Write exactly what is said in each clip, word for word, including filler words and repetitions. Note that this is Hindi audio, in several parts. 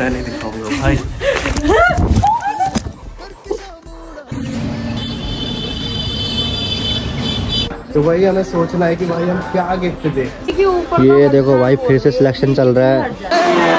पहले दिखाऊंगा भाई। तो भाई हमें सोचना है कि भाई हम क्या गिफ्ट दें। ये देखो भाई फिर से सिलेक्शन चल रहा है।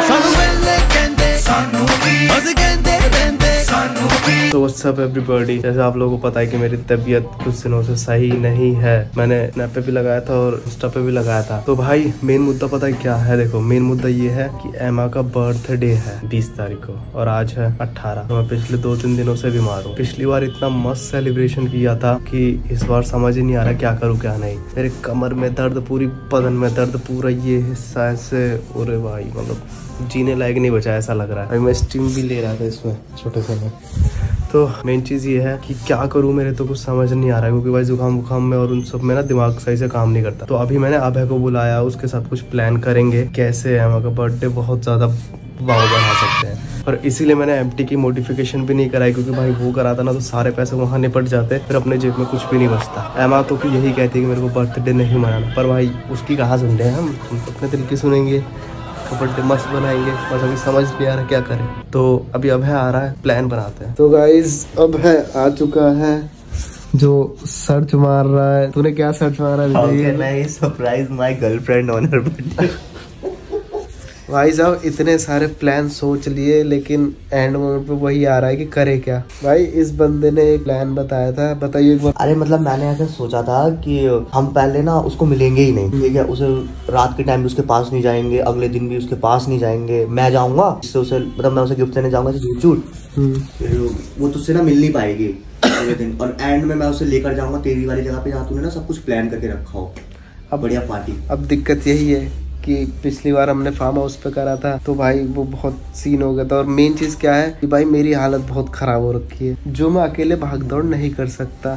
तो व्हाट्स अप एवरीबॉडी, जैसे आप लोगों को पता है कि मेरी तबीयत कुछ दिनों से सही नहीं है। मैंने स्नैप पे भी लगाया था और इंस्टा पे भी लगाया था। तो भाई मेन मुद्दा पता है क्या है? देखो मेन मुद्दा ये है कि एमा का बर्थडे है बीस तारीख को और आज है अट्ठारह। तो मैं पिछले दो तीन दिनों से बीमार हूँ। पिछली बार इतना मस्त सेलिब्रेशन किया था कि इस बार समझ ही नहीं आ रहा क्या करूँ क्या नहीं। मेरे कमर में दर्द, पूरी बदन में दर्द, पूरा ये हिस्सा ऐसे, अरे भाई मतलब जीने लायक नहीं बचा ऐसा लग रहा है। अभी मैं स्टीम भी ले रहा था इसमें छोटे से में। तो मेन चीज़ ये है कि क्या करूँ, मेरे तो कुछ समझ नहीं आ रहा है क्योंकि भाई जुकाम वुकाम में और उन सब में ना दिमाग सही से काम नहीं करता। तो अभी मैंने अभय को बुलाया, उसके साथ कुछ प्लान करेंगे कैसे एमा का बर्थडे बहुत ज़्यादा वाव बना सकते हैं। और इसीलिए मैंने एमटी की मॉडिफिकेशन भी नहीं कराई क्योंकि भाई वो कराता ना तो सारे पैसे वहाँ निपट जाते, फिर अपने जेब में कुछ भी नहीं बचता। एमा तो कि यही कहती है कि मेरे को बर्थडे नहीं मनाना, पर भाई उसकी कहाँ सुन रहे हैं हम, हम तो अपने दिल की सुनेंगे। बर्थडे मस्त बनाएंगे, बस अभी समझ नहीं आ रहा क्या करें। तो अभी अब है आ रहा है, प्लान बनाते हैं। तो गाइज अब है आ चुका है जो सर्च मार रहा है। तूने क्या सर्च मारा है? Surprise my girlfriend on her birthday. भाई साहब इतने सारे प्लान सोच लिए लेकिन एंड मोमेंट पे वही आ रहा है कि करे क्या। भाई इस बंदे ने एक प्लान बताया था, बताइए एक बार। अरे मतलब मैंने ऐसा सोचा था कि हम पहले ना उसको मिलेंगे ही नहीं, ठीक है? उसे रात के टाइम भी उसके पास नहीं जाएंगे, अगले दिन भी उसके पास नहीं जाएंगे। मैं जाऊंगा इससे उसे, मतलब मैं उसे गिफ्ट देने जाऊंगा झूठ झूठ, वो तुझसे ना मिल नहीं पाएगी अगले दिन। और एंड में मैं उसे लेकर जाऊंगा तेरी वाली जगह पे जहाँ तूने ना सब कुछ प्लान करके रखा हो। अब बढ़िया पार्टी। अब दिक्कत यही है कि पिछली बार हमने फार्म हाउस पे करा था तो भाई वो बहुत सीन हो गया था। और मेन चीज क्या है कि भाई मेरी हालत बहुत खराब हो रखी है, जो मैं अकेले भाग दौड़ नहीं कर सकता।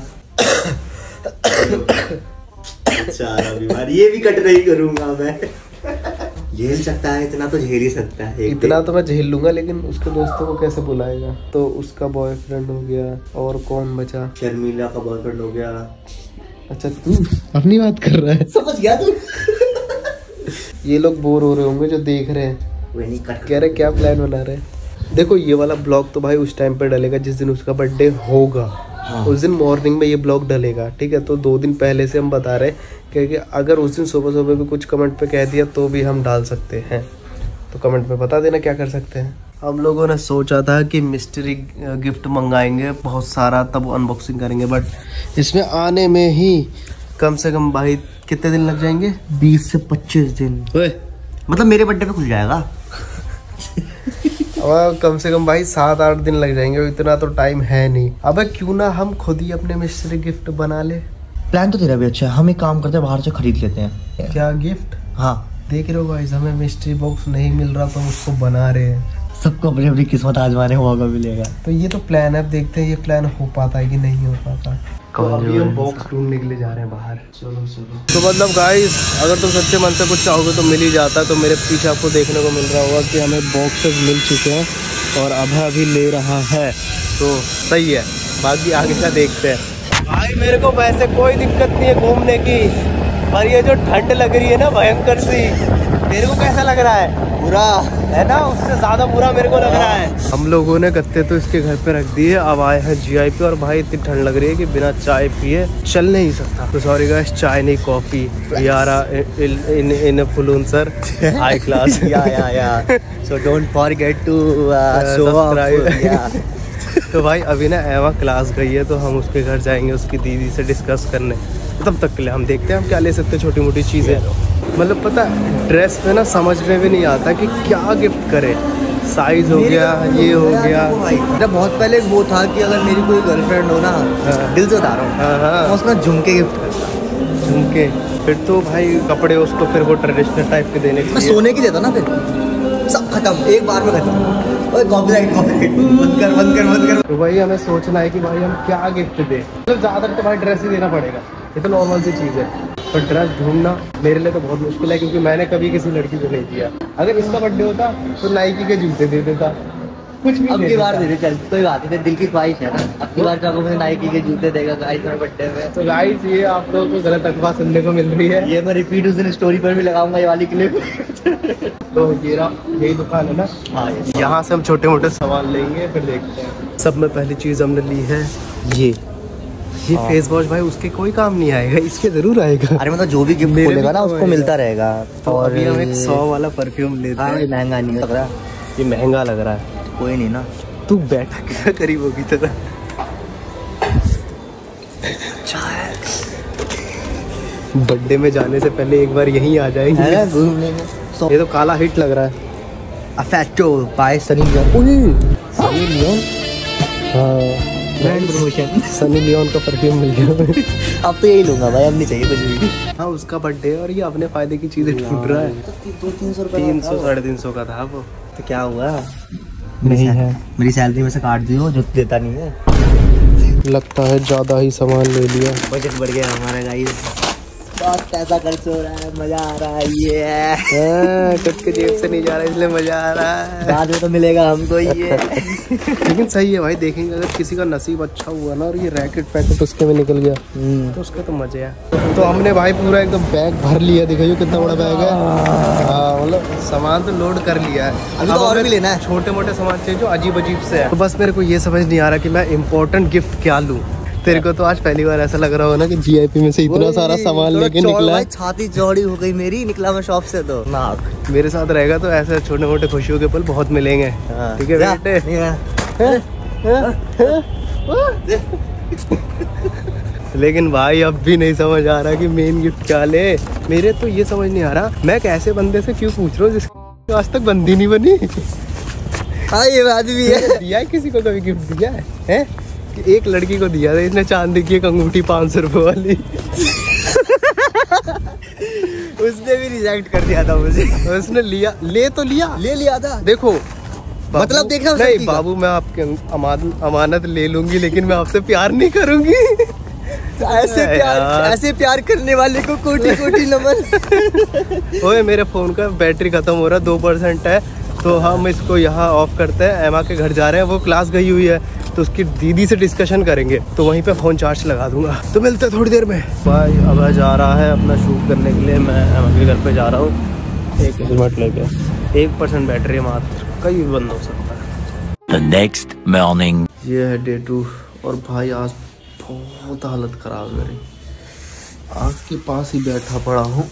अच्छा बीमार, ये भी कट नहीं करूंगा मैं। झेल सकता है इतना तो झेल ही सकता है। इतना तो मैं झेल लूंगा लेकिन उसके दोस्तों को कैसे बुलाएगा? तो उसका बॉयफ्रेंड हो गया और कौन बचा? शर्मिला का बॉयफ्रेंड हो गया। अच्छा तू अपनी बात कर रहा है, समझ गया तू। ये लोग बोर हो रहे होंगे जो देख रहे हैं, वो नहीं कट कह रहे क्या प्लान बना रहे हैं। देखो ये वाला ब्लॉग तो भाई उस टाइम पे डलेगा जिस दिन उसका बर्थडे होगा। हाँ। उस दिन मॉर्निंग में ये ब्लॉग डलेगा, ठीक है? तो दो दिन पहले से हम बता रहे हैं क्योंकि अगर उस दिन सुबह सुबह भी कुछ कमेंट पे कह दिया तो भी हम डाल सकते हैं। तो कमेंट में बता देना क्या कर सकते हैं। हम लोगों ने सोचा था कि मिस्ट्री गिफ्ट मंगाएंगे बहुत सारा, तब अनबॉक्सिंग करेंगे, बट इसमें आने में ही कम से कम भाई कितने दिन लग जाएंगे? बीस से पच्चीस दिन। मतलब मेरे बर्थडे पे खुल जाएगा। अब कम से कम भाई सात आठ दिन लग जाएंगे, इतना तो टाइम है नहीं। अबे क्यों ना हम खुद ही अपने मिस्ट्री गिफ्ट बना ले। प्लान तो तेरा भी अच्छा है, हम एक काम करते हैं बाहर से खरीद लेते हैं। क्या गिफ्ट? हाँ देख रहे हो गाइस, हमें मिस्ट्री बॉक्स नहीं मिल रहा तो हम उसको बना रहे हैं। सबको अपनी अपनी किस्मत आजमाने हुआ मिलेगा। तो ये तो प्लान है, अब देखते हैं ये प्लान हो पाता है कि नहीं हो पाता। तो अभी हम बॉक्स ढूंढने के लिए जा रहे हैं बाहर। चलो चलो। तो मतलब गाइस अगर तुम सच्चे मन से कुछ चाहोगे तो मिल ही जाता है। तो मेरे पीछे आपको देखने को मिल रहा होगा कि हमें बॉक्सेस मिल चुके हैं और अभय अभी ले रहा है, तो सही है। बाकी आगे का देखते हैं। भाई मेरे को वैसे कोई दिक्कत नहीं है घूमने की, पर ये जो ठंड लग रही है ना भयंकर सी, मेरे को कैसा लग रहा है? बुरा है ना, उससे ज्यादा बुरा मेरे को लग रहा है। हम लोगों ने गत्ते तो इसके घर पे रख दिए, अब आए हैं जीआई पे और भाई इतनी ठंड लग रही है कि बिना चाय पिए चल नहीं सकता। तो सॉरी गाइस, चाय नहीं कॉफी। यारा in in influencer high class. Yeah yeah yeah so don't forget to subscribe. तो भाई अभी ना एवा क्लास गई है तो हम उसके घर जाएंगे उसकी दीदी से डिस्कस करने। तब तक के लिए हम देखते हैं हम क्या ले सकते हैं, छोटी मोटी चीज़ें। मतलब पता ड्रेस में ना समझ में भी नहीं आता कि क्या गिफ्ट करे। साइज हो गया, ये हो गया। मेरा बहुत पहले वो था कि अगर मेरी कोई गर्लफ्रेंड हो ना, दिल से बता रहा हूँ, हाँ हाँ, मैं उसमें झुमके गिफ्ट करता। झुमके? फिर तो भाई कपड़े उसको फिर वो ट्रेडिशनल टाइप के देने के मैं सोने की देता ना, फिर सब खत्म एक बार में खत्म। कॉपीराइट कॉपीराइट बंद कर बंद कर बंद कर। तो भाई हमें सोचना है कि भाई हम क्या गिफ्ट दें। मतलब ज़्यादातर तो भाई ड्रेस ही देना पड़ेगा, ये तो नॉर्मल सी चीज़ है। पर ड्रेस ढूंढना मेरे लिए तो बहुत मुश्किल है क्योंकि मैंने कभी किसी लड़की को नहीं दिया। अगर इसका बर्थडे होता तो नाइकी के जूते दे देता, कुछ भी। अब की बार दे दे चल, कोई बात नहीं, दिल की ख्वाहिश है ना। अब की बार चाहो मुझे नाइकी के जूते देगा गाइस मेरे बर्थडे में। तो गाइस ये आप लोगों को गलत अफवाह सुनने को मिल रही है। ये मैं रिपीट उस दिन स्टोरी पर भी लगाऊंगा ये वाली क्लिप। तो ये रहा, यही दुकान है ना, यहाँ से हम छोटे मोटे सामान लेंगे फिर देखते हैं। सब में पहली चीज़ हमने ली है ये ये फेस वॉश। भाई उसके कोई काम नहीं आएगा, इसके जरूर आएगा। अरे मतलब जो भी गिफ्ट मिलेगा ना उसको मिलता रहेगा। तो और अभी हम एक सौ वाला परफ्यूम लेते हैं। महंगा नहीं लग रहा, ये महंगा लग रहा है। कोई नहीं ना, तू बैठा क्या करीब होगी तेरा। बर्थडे में जाने से पहले एक बार यहीं आ जाएंगे घूमने में। ये तो काला हिट लग रहा है। Affecto by Sunny Leone. Sunny Leone, हाँ ब्रांड प्रमोशन। सनी लियोन का परफ्यूम मिल गया। अब तो यही लूंगा भाई, अब नहीं चाहिए कुछ भी। हाँ उसका बर्थडे और ये अपने फायदे की चीजें ढूंढ रहा है। दो तीन सौ तीन सौ साढ़े तीन सौ का था वो। तो क्या हुआ, नहीं है मेरी सैलरी में से काट दियो, जो देता नहीं है। लगता है ज्यादा ही सामान ले लिया। बजट बढ़ गया हमारा गाइस, बहुत पैसा खर्च हो रहा है, मजा आ रहा है। ये खुद के जेब से नहीं जा रहा है इसलिए मजा आ रहा है। बाद में तो मिलेगा हमको ये। लेकिन सही है भाई, देखेंगे अगर किसी का नसीब अच्छा हुआ ना और ये रैकेट पैकेट उसके में निकल गया तो उसके तो मजे है। तो हमने भाई पूरा एकदम बैग भर लिया। दिखाइए कितना बड़ा बैग है। हाँ मतलब सामान तो लोड कर लिया है। अभी तो और भी लेना है, छोटे मोटे सामान चाहिए जो अजीब अजीब से है। तो बस मेरे को ये समझ नहीं आ रहा कि मैं इम्पोर्टेंट गिफ्ट क्या लूँ। तेरे को तो आज पहली बार ऐसा लग रहा हो ना कि जीआईपी में से इतना सारा सामान लेके निकला है। छाती चौड़ी हो गई मेरी, निकला मैं शॉप से तो नाक। मेरे साथ रहेगा तो ऐसे छोटे मोटे खुशियों के पल बहुत मिलेंगे। ठीक है बेटे। लेकिन भाई अब भी नहीं समझ आ रहा कि मेन गिफ्ट क्या ले। मेरे तो ये समझ नहीं आ रहा मैं एक ऐसे बंदे से क्यों पूछ रहा हूँ जिसकी आज तक बंदी नहीं बनी। हाँ ये बात भी है। दिया है किसी को कभी गिफ्ट दिया है, है? एक लड़की को दिया था इसने चांदी की एक अंगूठी पाँच सौ रुपए वाली। उसने भी रिजेक्ट कर दिया था मुझे। उसने लिया, ले तो लिया ले लिया था। देखो मतलब देखना नहीं बाबू, मैं आपके अमान, अमानत ले लूंगी लेकिन मैं आपसे प्यार नहीं करूंगी। ऐसे प्यार ऐसे प्यार करने वाले को कोटि कोटि नमन। ओए मेरे फोन का बैटरी खत्म हो रहा है, दो परसेंट है तो हम इसको यहाँ ऑफ करते हैं। एमा के घर जा रहे हैं, वो क्लास गई हुई है तो उसकी दीदी से डिस्कशन करेंगे तो वहीं पे फोन चार्ज लगा दूंगा। तो मिलते हैं थोड़ी देर में। भाई अब जा रहा है अपना शूट करने के लिए। मैं एमा के घर पे जा रहा हूँ एक हेलमेट लेके। एक परसेंट बैटरी मात्र, कहीं भी बंद हो सकता है। The next morning. ये है डे टू और भाई आज बहुत हालत खराब है मेरी। आग के पास ही बैठा पड़ा हूँ,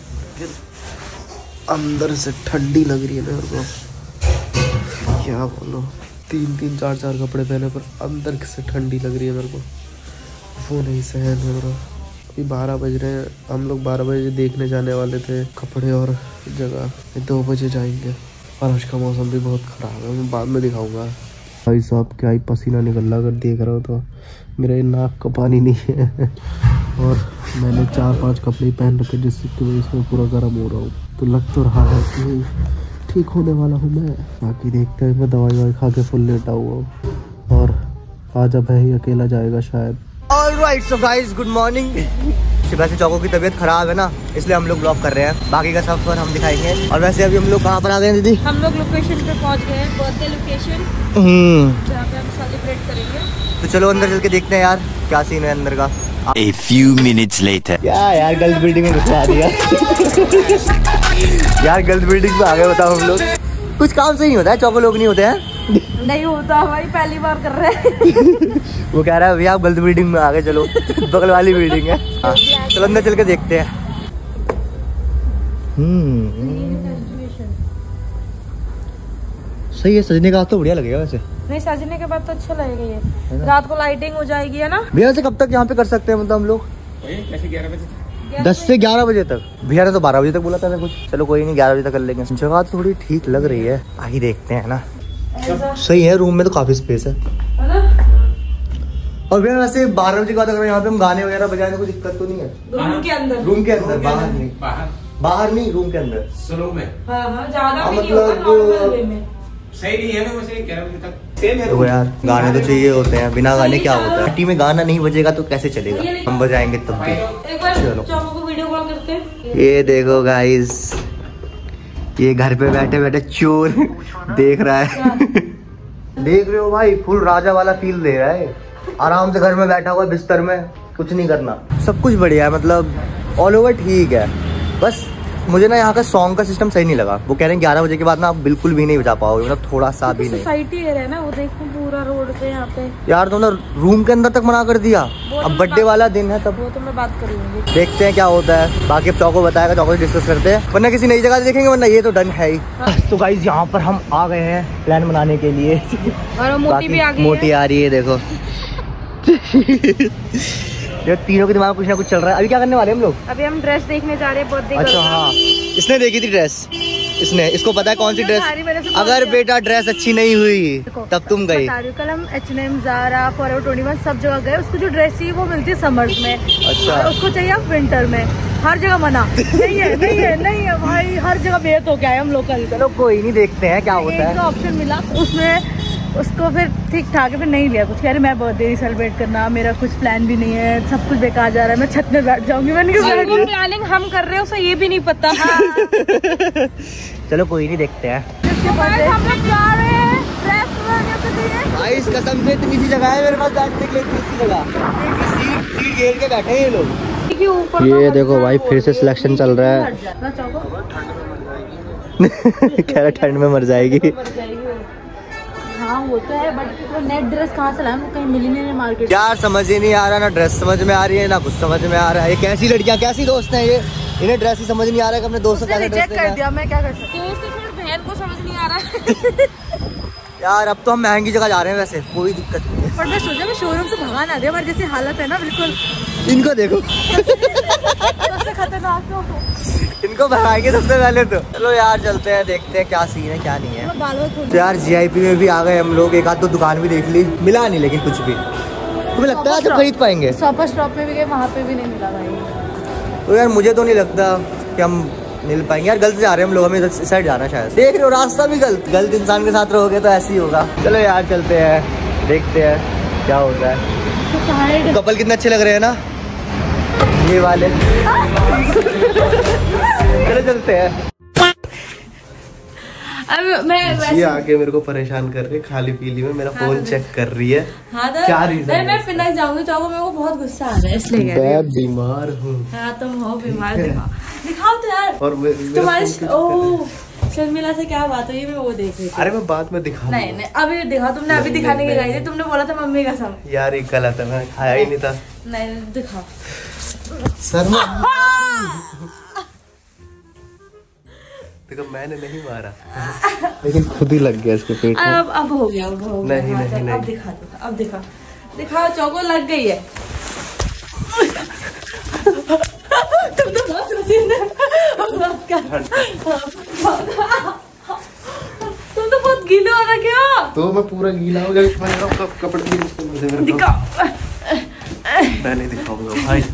अंदर से ठंडी लग रही है मेरे को। क्या बोलो, तीन तीन चार चार कपड़े पहने पर अंदर से ठंडी लग रही है मेरे को। वो नहीं सहन हो रहा। अभी बारह बज रहे हैं, हम लोग बारह बजे देखने जाने वाले थे कपड़े और जगह। दो बजे जाएंगे और आज का मौसम भी बहुत ख़राब है, मैं बाद में दिखाऊंगा। भाई साहब क्या ही पसीना निकल रहा, अगर देख रहा हो तो मेरे नाक का पानी नहीं है। और मैंने चार पांच कपड़े पहन रखे जिसकी वजह से मैं पूरा गर्म हो रहा हूँ। तो लग तो रहा है कि ठीक होने वाला हूँ मैं। बाकी देखते हैं, मैं दवाई ववाई खा के फुल लेटा हुआ हूँ और आज अब ही अकेला जाएगा शायद। Alright so guys, good morning. वैसे चौकों की तबीयत खराब है ना, इसलिए हम लोग ब्लॉग कर रहे हैं। बाकी का सफर हम दिखाएंगे। और वैसे अभी हम लोग कहाँ पर आ गए हैं दीदी? हम लोग लोकेशन पे पहुँच गए हैं, बर्थडे लोकेशन जहाँ पे हम सेलिब्रेट करेंगे। तो चलो अंदर चल के देखते हैं यार क्या सीन है अंदर का। A few minutes later. क्या यार गर्ल्स बिल्डिंग में घुसा दिया। यार गर्ल्स बिल्डिंग में आ गए, बताओ हम लोग। कुछ काम सही नहीं होता है, चौको लोग नहीं होते हैं। नहीं होता भाई, पहली बार कर रहे हैं। वो कह रहा है भैया आप गर्ल्स बिल्डिंग में आ गए, चलो बगल वाली बिल्डिंग है। हाँ चलो अंदर चल के देखते हैं। हम्म सही है, सजने का तो बढ़िया लगेगा वैसे। नहीं सजने के बाद तो अच्छा लगेगा ये। रात को लाइटिंग हो जाएगी है ना भैया। से कब तक यहाँ पे कर सकते हैं मतलब हम लोग? ग्यारह बजे दस से ग्यारह बजे तक। भैया ने तो बारह बजे तक बोला था कुछ। चलो कोई नहीं, ग्यारह बजे तक कर लेंगे। जगह तो थोड़ी ठीक लग रही है, आगे देखते हैं ना। सही है, रूम में तो काफी स्पेस है। और भैया वैसे बारह बजे के बाद अगर यहाँ पे हम गाने वगैरह बजाएं तो कोई दिक्कत तो नहीं है? रूम के अंदर रूम के अंदर, बाहर नहीं। बाहर नहीं, रूम के अंदर स्लो में। हाँ हाँ ज्यादा भी नहीं मतलब होगा, नॉर्मल वे में। सही नहीं है ना वैसे ग्यारह बजे तक सेम है। तो यार गाने तो चाहिए होते हैं, बिना गाने क्या होता है? पार्टी में गाना नहीं बजेगा तो कैसे चलेगा? हम बजाएंगे तब भी। एक बार चौको को वीडियो कॉल करते हैं। ये देखो गाइस, ये घर पे बैठे बैठे चोर देख रहा है। देख रहे हो भाई, फुल राजा वाला फील दे रहा है। आराम से घर में बैठा हुआ बिस्तर में, कुछ नहीं करना। सब कुछ बढ़िया है, मतलब ऑल ओवर ठीक है। बस मुझे ना यहाँ का सॉन्ग का सिस्टम सही नहीं लगा। वो कह रहे हैं ग्यारह बजे के बाद ना आप बिल्कुल भी नहीं बजा पाओगे, मतलब थोड़ा सा भी नहीं। सोसाइटी एरिया है ना, वो देखो पूरा रोड पे यहाँ पे। यार तुमने रूम के अंदर तक मना कर दिया। अब बर्थडे वाला दिन है तब वो तो मैं बात करूंगी, देखते हैं क्या होता है। बाकी अब चौको बताएगा, चौको से डिस्कस करते हैं, वरना किसी नई जगह से देखेंगे, वरना ये तो डन है ही। तो गाइस यहाँ पर हम आ गए हैं प्लान बनाने के लिए और मोटी भी आ गई है। मोटी आ रही है देखो। ये तीनों के दिमाग में कुछ ना कुछ चल रहा है। अभी क्या करने वाले हम लोग? अभी हम ड्रेस देखने जा रहे हैं बर्थडे। अच्छा हाँ, इसने देखी थी ड्रेस, इसने इसको पता है कौन सी ड्रेस। अगर बेटा ड्रेस अच्छी नहीं हुई तब तुम गई। कल हम H and M, Zara, forever twenty one सब जगह गए। उसको जो ड्रेस चाहिए वो मिलती है समर्स में। अच्छा। और उसको चाहिए अब विंटर में। हर जगह मना नहीं है, नहीं है, नहीं है भाई, हर जगह बेहद हो गया है हम लोग कल। चलो कोई नहीं, देखते हैं क्या होता है। एक ऑप्शन मिला उसमें, उसको फिर ठीक ठाक है, फिर नहीं लिया कुछ। कह रहे मैं बर्थडे नहीं सेलिब्रेट करना, मेरा कुछ प्लान भी नहीं है, सब कुछ बेकार जा रहा है, मैं छत में बैठ जाऊंगी। मैंने कहा प्लानिंग हम कर रहे हैं, उसे ये भी नहीं पता। चलो कोई नहीं, देखते हैं। हम लोग जा रहे हैं ड्रेस बनाने के लिए। भाई इस कसम से इतनी सी जगह है मेरे पास बैठने के लिए, इतनी सी जगह, सीट सीट घेर के बैठे हैं ये लोग। ये देखो भाई फिर से सिलेक्शन चल रहा है। कह रहा ठंड में मर जाएगी। हाँ वो तो है, बट नेट ड्रेस कहाँ से लाए, कहीं मिली नहीं मार्केट। यार समझ ही नहीं आ रहा, ना ड्रेस समझ में आ रही है ना कुछ समझ में आ रहा है। ये कैसी लड़कियां, कैसी दोस्त हैं ये, इन्हें ड्रेस ही समझ नहीं आ रहा है कि अपने दोस्तों का ड्रेस कर दिया। मैं क्या कर सकती हूँ, बहन को समझ नहीं आ रहा है। यार अब तो हम महंगी जगह जा रहे हैं, वैसे कोई दिक्कत नहीं है। पर मैं सोचा मैं शोरूम से भगा ना दे, हमारी जैसी हालत है ना बिल्कुल। इनको देखो सबसे खतरनाक तो इनको भगाएंगे सबसे पहले तो। चलो यार चलते हैं, देखते हैं क्या सीन है क्या नहीं है। तो यार जीआईपी में भी आ गए हम लोग, एक आध तो दुकान भी देख ली, मिला नहीं लेकिन कुछ भी। तुम्हें लगता है जब खरीद पाएंगे? सुपर स्टॉप में भी गए, वहाँ पे भी नहीं मिला भाई। तो यार मुझे तो नहीं लगता कि हम मिल पाएंगे। यार गलत जा रहे हैं हम लोग, हमें इस साइड जाना शायद। देख रहे हो रास्ता भी गलत, गलत इंसान के साथ रहोगे तो ऐसे ही होगा। चलो यार चलते हैं, देखते हैं क्या होता है। तो कपल कितने अच्छे लग रहे हैं ना ये वाले। चलो चलते हैं। अब मैं ये आके मेरे को परेशान कर रही है, खाली पीली में मेरा फोन चेक कर रही है। हाँ तो क्या रीजन है? मैं पिनाक जाऊंगी चौको, मेरे को बहुत गुस्सा आ रहा है इसलिए। मैं बीमार हूँ। हाँ तुम हो बीमार, दिखाओ दिखाओ तो यार। और तुम्हारी ओह शर्मिला से क्या बात हुई, मैं वो देख रही थी। अरे मैं बाद में दिखा। नहीं नहीं अभी दिखा, तुमने अभी दिखाने की गई थी, तुमने बोला था मम्मी कसम। यार ये गलत है, मैंने खाया ही नहीं था। नहीं दिखाओ सर देखो मैंने नहीं मारा, लेकिन खुद ही लग गया इसके पेट में। अब अब हो गया, अब हो गया। नहीं नहीं नहीं अब दिखा दो, अब दिखा दिखाओ, चौको लग गई है। तुम तो बहुत रसीद तुम तो बहुत गीले हो रखे हो। तो मैं पूरा गीला हो गया, कपड़े की दिखाओ। मैं नहीं दिखाऊंगा भाई।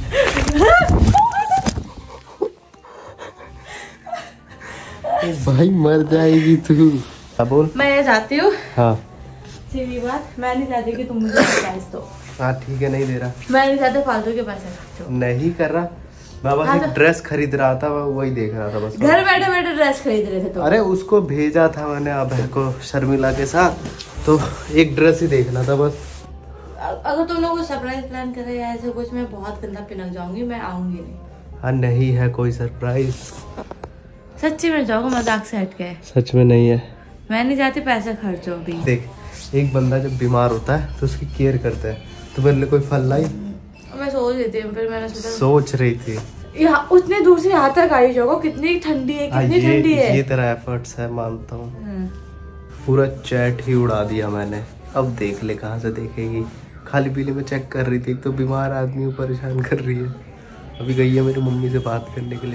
भाई मर जाएगी तू। क्या बोल? मैं जाती हूँ। हाँ सीधी बात, मैं नहीं चाहती कि तुम मुझे सरप्राइज दो। हाँ ठीक है, नहीं दे रहा। मैं नहीं चाहती फालतू के पैसे खर्चो। नहीं कर रहा, मैं बस हाँ एक तो... ड्रेस खरीद रहा था, मैं वही देख रहा था बस। घर बैठे बैठे ड्रेस खरीद रहे थे तो? अरे उसको भेजा था मैंने अभय को शर्मिला के साथ, तो एक ड्रेस ही देखना था बस। अगर तुम लोग सरप्राइज प्लान कर रहे हैं ऐसे कुछ, मैं बहुत गंदा पिनक जाऊंगी, मैं आऊंगी नहीं। हाँ नहीं है कोई सरप्राइज, सच्ची में जाओगे, मजाक से हट के। सच में नहीं है। मैं नहीं चाहती पैसे खर्चो भी। देख एक बंदा जब बीमार होता है तो उसकी केयर करता है, तो मेरे लिए कोई फल लाई? मैं सोच रही थी, फिर मैंने सोचा सोच रही थी यहाँ उतने दूर से यहाँ तक आई जाओगे, कितनी ठंडी है, कितनी ठंडी है। ये तेरा एफर्ट्स है, मानता हूँ। पूरा चैट ही उड़ा दिया मैंने, अब देख ले कहाँ से देखेगी। खाली पीली में चेक कर रही थी, तो बीमार आदमी को परेशान कर रही है। अभी गई है मेरी मम्मी से बात करने के लिए।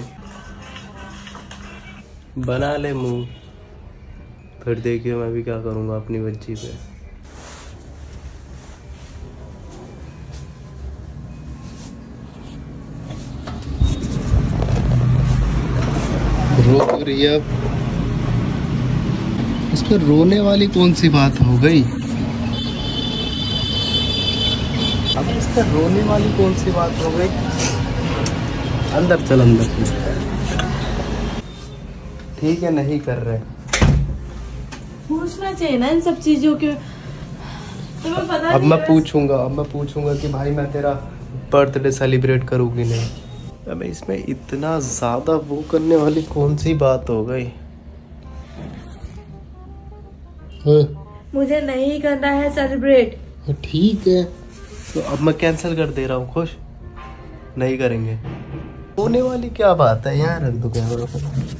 बना ले मुंह, फिर देखिए मैं भी क्या करूँगा अपनी बच्ची पे। रो क्यों रही है? अब इसमें रोने वाली कौन सी बात हो गई? अब इसमें रोने वाली कौन सी बात हो गई? अंदर चल, अंदर चल। ठीक है, नहीं कर रहे। पूछना चाहिए ना इन सब चीजों के, तुम्हें पता अब मैं पूछूंगा, अब मैं पूछूंगा कि भाई मैं तेरा बर्थडे सेलिब्रेट करूंगी नहीं। हमें इसमें इतना ज्यादा वो करने वाली कौन सी बात हो गई? मुझे नहीं करना है सेलिब्रेट। ठीक है, तो अब मैं कैंसिल कर दे रहा हूँ। खुश नहीं करेंगे। होने वाली क्या बात है यार, रख दो कैमरा पर।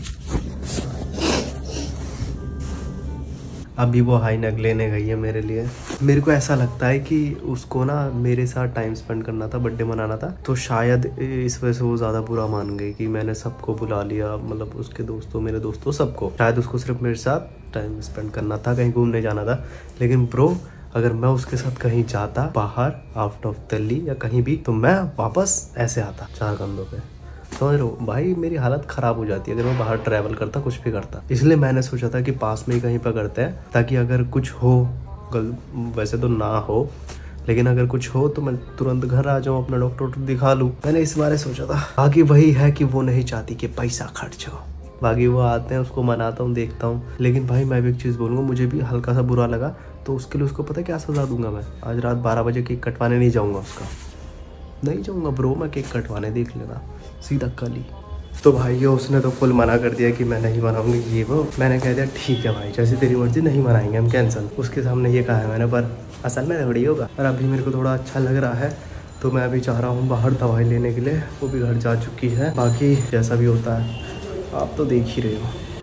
अभी वो हाई नग लेने गई है मेरे लिए। मेरे को ऐसा लगता है कि उसको ना मेरे साथ टाइम स्पेंड करना था, बर्थडे मनाना था, तो शायद इस वजह से वो ज़्यादा बुरा मान गई कि मैंने सबको बुला लिया, मतलब उसके दोस्तों, मेरे दोस्तों, सबको। शायद उसको सिर्फ मेरे साथ टाइम स्पेंड करना था, कहीं घूमने जाना था। लेकिन ब्रो, अगर मैं उसके साथ कहीं जाता बाहर, आउट ऑफ दिल्ली या कहीं भी, तो मैं वापस ऐसे आता चार कंधों पे। समझ रहे हो भाई, मेरी हालत खराब हो जाती है अगर मैं बाहर ट्रैवल करता, कुछ भी करता। इसलिए मैंने सोचा था कि पास में ही कहीं पर करते हैं, ताकि अगर कुछ हो, वैसे तो ना हो, लेकिन अगर कुछ हो तो मैं तुरंत घर आ जाऊँ, अपना डॉक्टर वॉक्टर दिखा लूँ। मैंने इस बारे सोचा था। बाकी वही है कि वो नहीं चाहती कि पैसा खर्च हो। बाकी वो आते हैं, उसको मनाता हूँ, देखता हूँ। लेकिन भाई मैं भी एक चीज़ बोलूँगा, मुझे भी हल्का सा बुरा लगा, तो उसके लिए उसको पता क्या सजा दूंगा मैं? आज रात बारह बजे केक कटवाने नहीं जाऊँगा, उसका नहीं जाऊँगा ब्रो मैं केक कटवाने, देख लेना सीधा कल ही। तो भाई ये उसने तो फुल मना कर दिया कि मैं नहीं मनाऊंगी ये वो। मैंने कह दिया ठीक है भाई, जैसे तेरी मर्जी, नहीं मनाएंगे हम, कैंसिल। उसके सामने ये कहा है मैंने, पर असल में थोड़ी होगा। और अभी मेरे को थोड़ा अच्छा लग रहा है, तो मैं अभी चाह रहा हूँ बाहर दवाई लेने के लिए। वो भी घर जा चुकी है। बाकी जैसा भी होता है आप तो देख ही रहे हो।